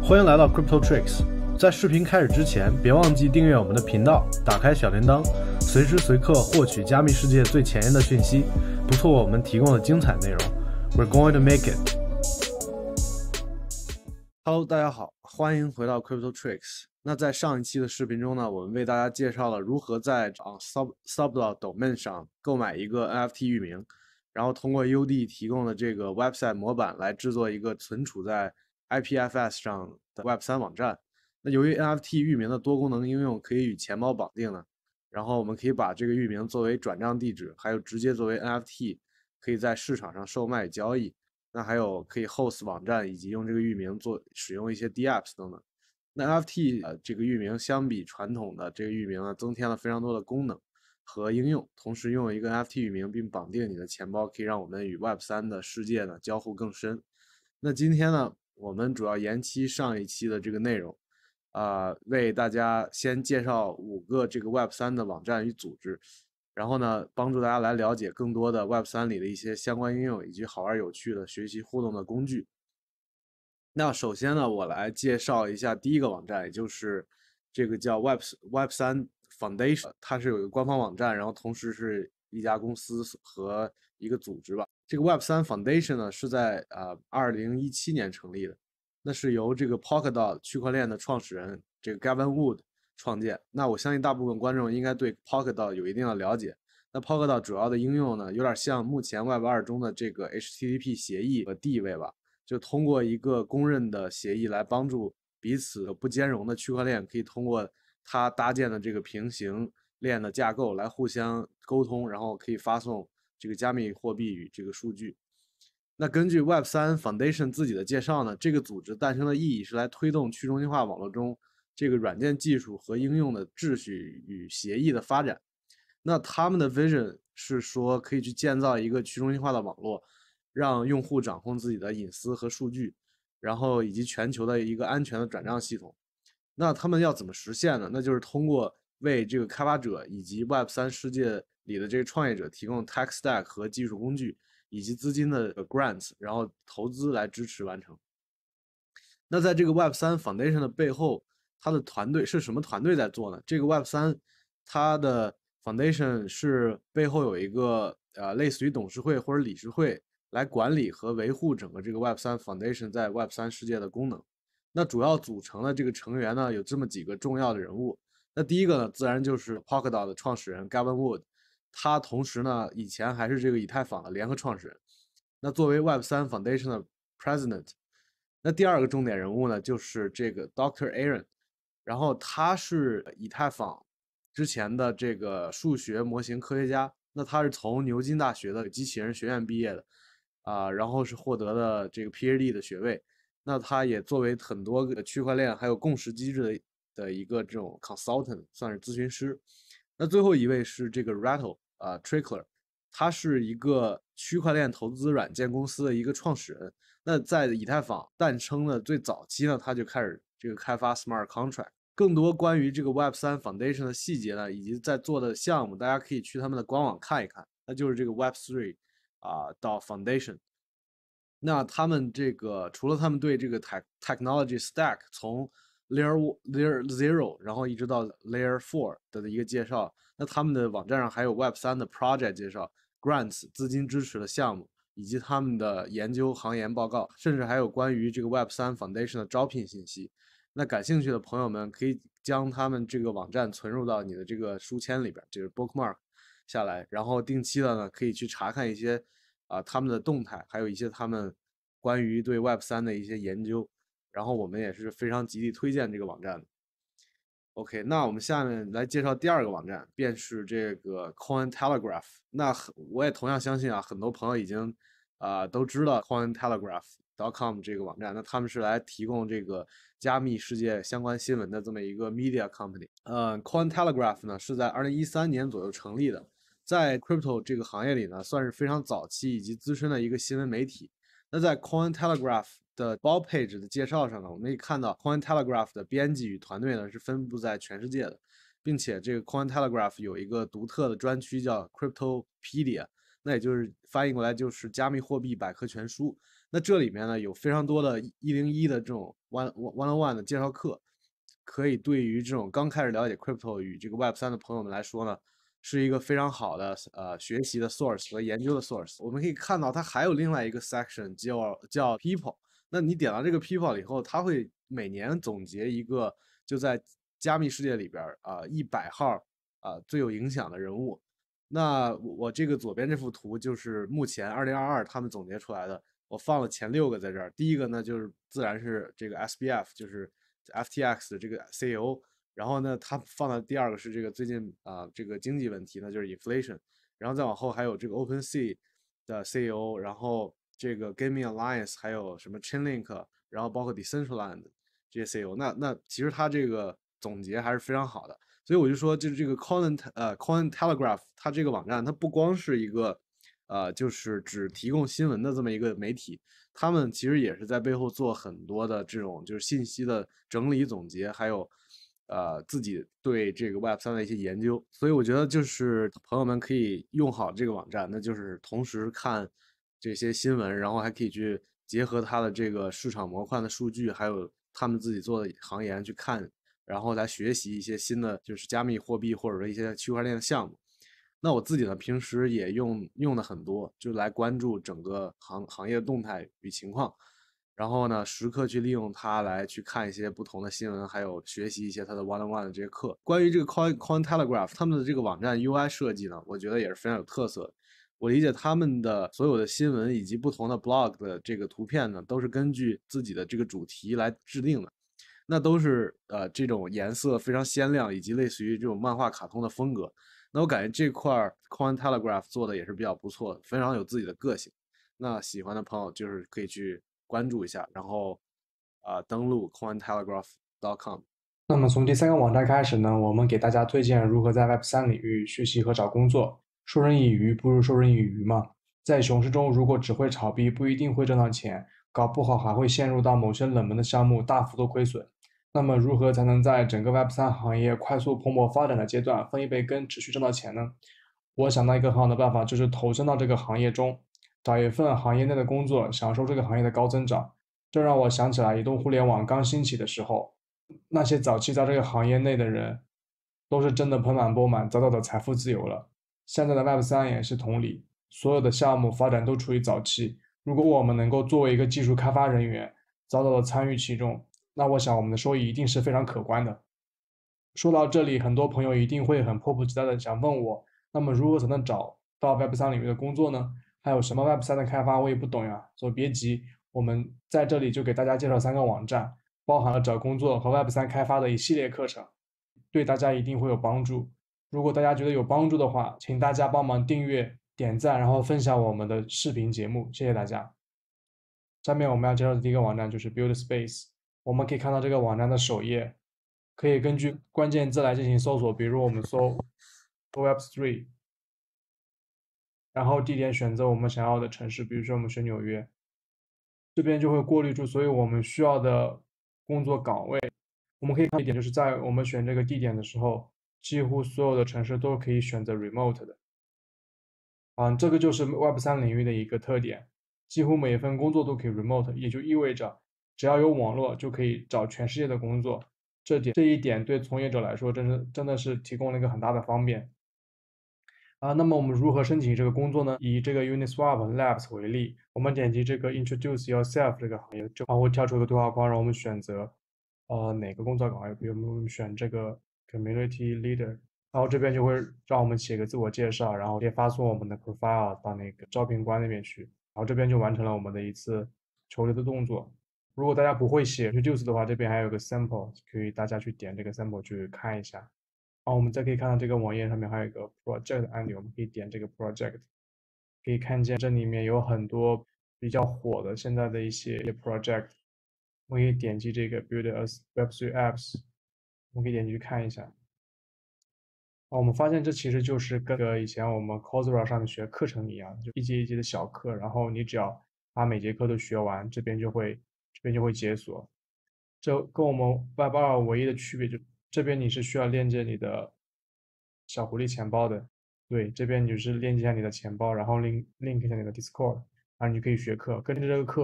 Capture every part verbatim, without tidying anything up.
欢迎来到 Crypto Tricks。在视频开始之前，别忘记订阅我们的频道，打开小铃铛，随时随刻获取加密世界最前沿的讯息，不错过我们提供的精彩内容。We're going to make it. Hello， 大家好，欢迎回到 Crypto Tricks。那在上一期的视频中呢，我们为大家介绍了如何在啊 Sub Subdot Domain 上购买一个 N F T 域名，然后通过 U D 提供的这个 website 模板来制作一个存储在 I P F S 上的 Web 三 网站。那由于 N F T 域名的多功能应用可以与钱包绑定呢，然后我们可以把这个域名作为转账地址，还有直接作为 N F T 可以在市场上售卖交易。那还有可以 host 网站，以及用这个域名做使用一些 D apps 等等。那 N F T 呃这个域名相比传统的这个域名呢，增添了非常多的功能和应用，同时拥有一个 N F T 域名并绑定你的钱包，可以让我们与 Web 三 的世界呢交互更深。那今天呢，我们主要延期上一期的这个内容，啊、呃，为大家先介绍五个这个 Web 三 的网站与组织，然后呢，帮助大家来了解更多的 Web 三 里的一些相关应用以及好玩有趣的学习互动的工具。那首先呢，我来介绍一下第一个网站，也就是这个叫 Web Web 三 Foundation， 它是有一个官方网站，然后同时是一家公司和一个组织吧。这个 Web 三 Foundation 呢是在呃二零一七年成立的，那是由这个 Polkadot 区块链的创始人这个 Gavin Wood 创建。那我相信大部分观众应该对 Polkadot 有一定的了解。那 Polkadot 主要的应用呢，有点像目前 Web 二 中的这个 H T T P 协议的地位吧。就通过一个公认的协议来帮助彼此不兼容的区块链，可以通过它搭建的这个平行链的架构来互相沟通，然后可以发送这个加密货币与这个数据。那根据 Web 三 Foundation 自己的介绍呢，这个组织诞生的意义是来推动去中心化网络中这个软件技术和应用的秩序与协议的发展。那他们的 vision 是说可以去建造一个去中心化的网络，让用户掌控自己的隐私和数据，然后以及全球的一个安全的转账系统。那他们要怎么实现呢？那就是通过为这个开发者以及 Web 三 世界里的这个创业者提供 tech stack 和技术工具，以及资金的 grants， 然后投资来支持完成。那在这个 Web 三 Foundation 的背后，它的团队是什么团队在做呢？这个 Web 三 它的 Foundation 是背后有一个呃类似于董事会或者理事会来管理和维护整个这个 Web 三 Foundation 在 Web 三 世界的功能。那主要组成的这个成员呢，有这么几个重要的人物。那第一个呢，自然就是 Polkadot 的创始人 Gavin Wood， 他同时呢，以前还是这个以太坊的联合创始人。那作为 Web 三 Foundation 的 President， 那第二个重点人物呢，就是这个 Doctor Aaron， 然后他是以太坊之前的这个数学模型科学家，那他是从牛津大学的机器人学院毕业的。啊、呃，然后是获得了这个 P H D 的学位，那他也作为很多个区块链还有共识机制的的一个这种 consultant， 算是咨询师。那最后一位是这个 Rattle 啊、呃、Trickler， 他是一个区块链投资软件公司的一个创始人。那在以太坊诞生的最早期呢，他就开始这个开发 smart contract。更多关于这个 Web 三 Foundation 的细节呢，以及在做的项目，大家可以去他们的官网看一看。那就是这个 Web 三啊，到 Foundation。那他们这个除了他们对这个 tech technology stack 从 layer layer zero 然后一直到 layer four 的一个介绍，那他们的网站上还有 Web 三 的 project 介绍、grants 资金支持的项目，以及他们的研究行研报告，甚至还有关于这个 Web 三 Foundation 的招聘信息。那感兴趣的朋友们可以将他们这个网站存入到你的这个书签里边，就是 bookmark 下来，然后定期的呢可以去查看一些啊、呃、他们的动态，还有一些他们关于对 Web 三 的一些研究，然后我们也是非常极力推荐这个网站的。OK， 那我们下面来介绍第二个网站，便是这个 Cointelegraph。那我也同样相信啊，很多朋友已经啊、呃、都知道 Cointelegraph dot com 这个网站，那他们是来提供这个加密世界相关新闻的这么一个 media company。呃 ，Cointelegraph 呢是在二零一三年左右成立的，在 crypto 这个行业里呢，算是非常早期以及资深的一个新闻媒体。那在 Cointelegraph 的 blog page 的介绍上呢，我们可以看到 Cointelegraph 的编辑与团队呢是分布在全世界的，并且这个 Cointelegraph 有一个独特的专区叫 Cryptopedia， 那也就是翻译过来就是加密货币百科全书。那这里面呢有非常多的一零一的这种 one one on one 的介绍课，可以对于这种刚开始了解 crypto 与这个 Web 三的朋友们来说呢，是一个非常好的呃学习的 source 和研究的 source。我们可以看到它还有另外一个 section 叫叫 people。那你点到这个 people 以后，它会每年总结一个就在加密世界里边啊一百号啊、呃、最有影响的人物。那我这个左边这幅图就是目前二零二二他们总结出来的，我放了前六个在这儿。第一个呢就是自然是这个 S B F， 就是 F T X 的这个 C E O。然后呢，他放的第二个是这个最近啊、呃、这个经济问题呢，就是 inflation。然后再往后还有这个 OpenSea 的 C E O，然后这个 Gaming Alliance， 还有什么 Chainlink， 然后包括 Decentraland 这些 C E O。那那其实他这个总结还是非常好的。所以我就说，就是这个 Coin 呃 Coin Telegraph， 它这个网站，它不光是一个呃就是只提供新闻的这么一个媒体，他们其实也是在背后做很多的这种就是信息的整理总结，还有呃自己对这个 Web 三的一些研究。所以我觉得就是朋友们可以用好这个网站，那就是同时看这些新闻，然后还可以去结合它的这个市场模块的数据，还有他们自己做的行研去看。然后来学习一些新的就是加密货币或者说一些区块链的项目。那我自己呢，平时也用用的很多，就来关注整个行行业动态与情况，然后呢，时刻去利用它来去看一些不同的新闻，还有学习一些它的 one on one 的这些课。关于这个 Coin Coin Telegraph 他们的这个网站 U I 设计呢，我觉得也是非常有特色的。我理解他们的所有的新闻以及不同的 blog 的这个图片呢，都是根据自己的这个主题来制定的。那都是呃这种颜色非常鲜亮，以及类似于这种漫画卡通的风格。那我感觉这块 Coin Telegraph 做的也是比较不错的，非常有自己的个性。那喜欢的朋友就是可以去关注一下，然后啊、呃、登录 coin telegraph dot com。 那么从第三个网站开始呢，我们给大家推荐如何在 Web 三领域学习和找工作。授人以鱼不如授人以渔嘛。在熊市中，如果只会炒币，不一定会挣到钱，搞不好还会陷入到某些冷门的项目大幅度亏损。那么，如何才能在整个 Web 三行业快速蓬勃发展的阶段分一杯羹，持续挣到钱呢？我想到一个很好的办法，就是投身到这个行业中，找一份行业内的工作，享受这个行业的高增长。这让我想起来，移动互联网刚兴起的时候，那些早期在这个行业内的人，都是真的盆满钵满，早早的财富自由了。现在的 Web 三也是同理，所有的项目发展都处于早期。如果我们能够作为一个技术开发人员，早早的参与其中，那我想我们的收益一定是非常可观的。说到这里，很多朋友一定会很迫不及待的想问我，那么如何才能找到 Web 三领域的工作呢？还有什么 Web 三的开发我也不懂呀。所以别急，我们在这里就给大家介绍三个网站，包含了找工作和 Web 三开发的一系列课程，对大家一定会有帮助。如果大家觉得有帮助的话，请大家帮忙订阅、点赞，然后分享我们的视频节目，谢谢大家。下面我们要介绍的第一个网站就是 Build Space，我们可以看到这个网站的首页，可以根据关键字来进行搜索，比如我们搜 Web 三，然后地点选择我们想要的城市，比如说我们选纽约，这边就会过滤出所有我们需要的工作岗位。我们可以看一点，就是在我们选这个地点的时候，几乎所有的城市都可以选择 remote 的。啊，这个就是 Web 三领域的一个特点，几乎每份工作都可以 remote，也就意味着只要有网络就可以找全世界的工作。这点这一点对从业者来说，真是真的是提供了一个很大的方便。啊，那么我们如何申请这个工作呢？以这个 Uniswap Labs 为例，我们点击这个 Introduce Yourself 这个行业，就会跳出一个对话框，让我们选择呃哪个工作岗位，比如我们选这个 Community Leader，然后这边就会让我们写个自我介绍，然后直接发送我们的 profile 到那个招聘官那边去，然后这边就完成了我们的一次求职的动作。如果大家不会写 Introduce 的话，这边还有个 Sample，可以大家去点这个 Sample 去看一下。好，我们再可以看到这个网页上面还有一个 Project 按钮，我们可以点这个 Project，可以看见这里面有很多比较火的现在的一些 Project，我们可以点击这个 Build a Web 三 Apps，我们可以点击去看一下。哦，我们发现这其实就是跟个以前我们 Coursera 上面学课程一样，就一节一节的小课，然后你只要把每节课都学完，这边就会这边就会解锁。这跟我们 Web 二唯一的区别就这边你是需要链接你的小狐狸钱包的，对，这边你就是链接一下你的钱包，然后 link link 一下你的 Discord，然后你就可以学课，跟着这个课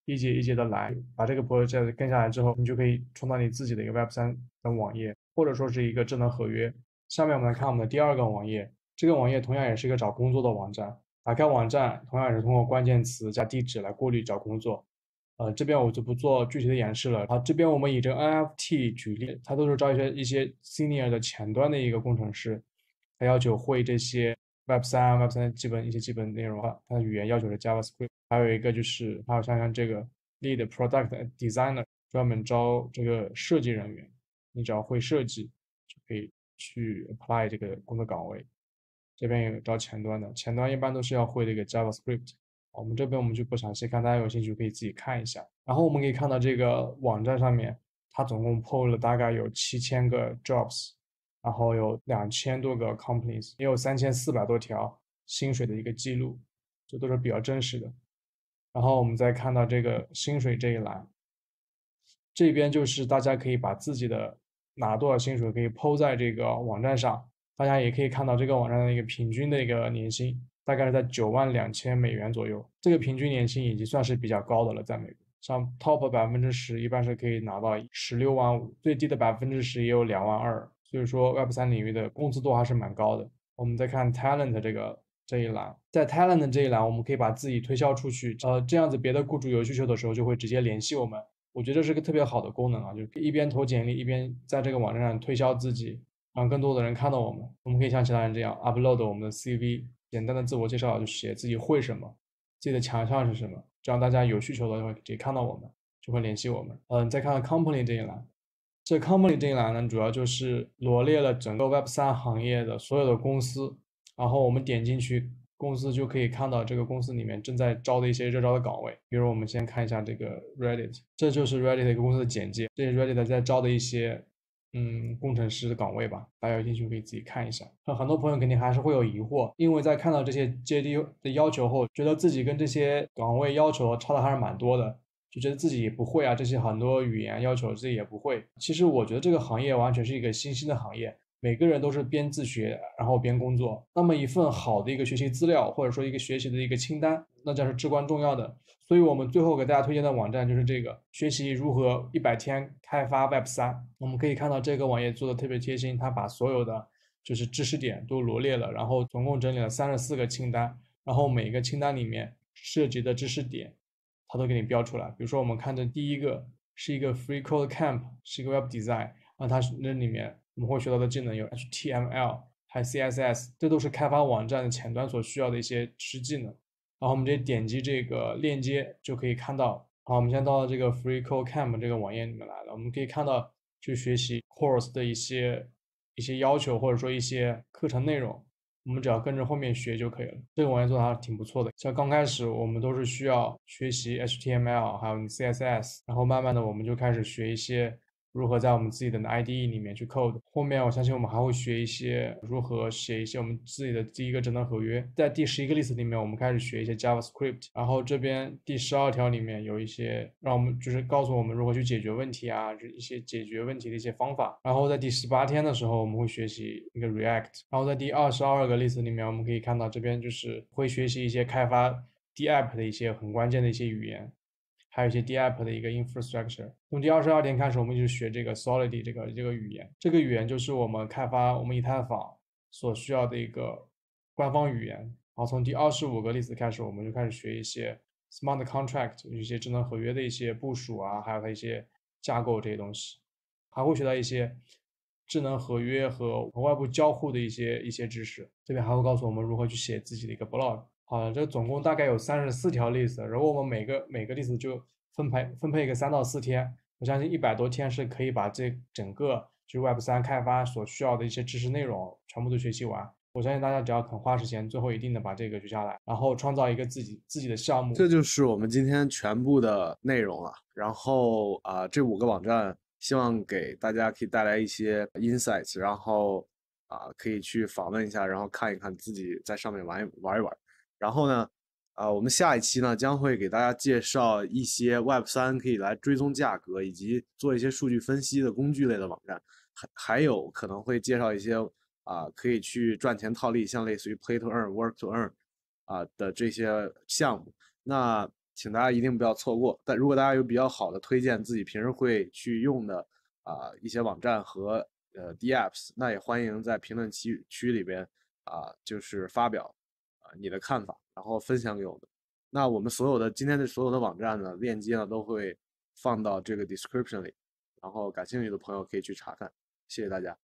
一节一节的来，把这个 project 跟下来之后，你就可以创造你自己的一个 Web 三的网页，或者说是一个智能合约。下面我们来看我们的第二个网页，这个网页同样也是一个找工作的网站。打开网站，同样也是通过关键词加地址来过滤找工作。呃，这边我就不做具体的演示了。好，这边我们以这个 N F T 举例，它都是招一些一些 senior 的前端的一个工程师，他要求会这些 Web 三、Web 三基本一些基本内容啊，它的语言要求是 JavaScript。还有一个就是还有像像这个 Lead Product Designer，专门招这个设计人员，你只要会设计就可以去 apply 这个工作岗位。这边有招前端的，前端一般都是要会这个 JavaScript。我们这边我们就不详细看，大家有兴趣可以自己看一下。然后我们可以看到这个网站上面，它总共 P O 了大概有七千个 jobs，然后有两千多个 companies，也有三千四百多条薪水的一个记录，这都是比较真实的。然后我们再看到这个薪水这一栏，这边就是大家可以把自己的拿多少薪水可以 P O 在这个网站上，大家也可以看到这个网站的一个平均的一个年薪，大概是在九万两千美元左右。这个平均年薪已经算是比较高的了，在美国，像 top 百分之十一般是可以拿到十六万五，最低的百分之十也有两万二。所以说 Web 三领域的工资都还是蛮高的。我们再看 Talent 这个这一栏，在 Talent 这一栏，我们可以把自己推销出去，呃，这样子别的雇主有需求的时候就会直接联系我们。我觉得这是个特别好的功能啊，就一边投简历，一边在这个网站上推销自己，让更多的人看到我们。我们可以像其他人这样 upload 我们的 C V， 简单的自我介绍，就写自己会什么，自己的强项是什么，这样大家有需求的会直接看到我们，就会联系我们。嗯，再看看 company 这一栏，这 company 这一栏呢，主要就是罗列了整个 Web 三行业的所有的公司，然后我们点进去。公司就可以看到这个公司里面正在招的一些热招的岗位，比如我们先看一下这个 Reddit， 这就是 Reddit 一个公司的简介，这是 Reddit 在招的一些嗯工程师的岗位吧，大家有兴趣可以自己看一下。很多朋友肯定还是会有疑惑，因为在看到这些 J D 的要求后，觉得自己跟这些岗位要求差的还是蛮多的，就觉得自己也不会啊，这些很多语言要求自己也不会。其实我觉得这个行业完全是一个新兴的行业。每个人都是边自学，然后边工作。那么一份好的一个学习资料，或者说一个学习的一个清单，那将是至关重要的。所以我们最后给大家推荐的网站就是这个，学习如何一百天开发 Web 三。我们可以看到这个网页做的特别贴心，它把所有的就是知识点都罗列了，然后总共整理了三十四个清单，然后每个清单里面涉及的知识点，它都给你标出来。比如说我们看的第一个是一个 Free Code Camp， 是一个 Web Design， 啊，它是那里面我们会学到的技能有 H T M L， 还有 C S S， 这都是开发网站的前端所需要的一些知识技能。然后我们直接点击这个链接就可以看到。好，我们现在到了这个 Free Code Camp 这个网页里面来了，我们可以看到去学习 course 的一些一些要求，或者说一些课程内容，我们只要跟着后面学就可以了。这个网页做的还是挺不错的。像刚开始我们都是需要学习 H T M L 还有 C S S， 然后慢慢的我们就开始学一些如何在我们自己的 I D E 里面去 code。后面我相信我们还会学一些如何写一些我们自己的第一个智能合约。在第十一个 list 里面，我们开始学一些 JavaScript。然后这边第十二条里面有一些让我们就是告诉我们如何去解决问题啊，就一些解决问题的一些方法。然后在第十八天的时候，我们会学习一个 React。然后在第二十二个 list 里面，我们可以看到这边就是会学习一些开发 D app 的一些很关键的一些语言。还有一些 D app 的一个 infrastructure。从第二十二天开始，我们就学这个 Solidity 这个这个语言。这个语言就是我们开发我们以太坊所需要的一个官方语言。然后从第二十五个例子开始，我们就开始学一些 smart contract， 一些智能合约的一些部署啊，还有它一些架构这些东西。还会学到一些智能合约和外部交互的一些一些知识。这边还会告诉我们如何去写自己的一个 blog。好了，这总共大概有三十四条 list， 如果我们每个每个 list 就分配分配一个三到四天，我相信一百多天是可以把这整个就是 Web 三开发所需要的一些知识内容全部都学习完。我相信大家只要肯花时间，最后一定的把这个学下来，然后创造一个自己自己的项目。 这就是我们今天全部的内容了。然后啊、呃，这五个网站希望给大家可以带来一些 insights，然后啊、呃，可以去访问一下，然后看一看自己在上面玩一玩一玩。然后呢，啊，我们下一期呢将会给大家介绍一些 Web 三可以来追踪价格以及做一些数据分析的工具类的网站，还还有可能会介绍一些啊可以去赚钱套利，像类似于 Play to Earn、Work to Earn 啊的这些项目。那请大家一定不要错过。但如果大家有比较好的推荐自己平时会去用的啊、一些网站和呃 D apps，那也欢迎在评论区区里边啊、就是发表啊、你的看法，然后分享给我们。那我们所有的今天的所有的网站呢，链接呢都会放到这个 description 里，然后感兴趣的朋友可以去查看。谢谢大家。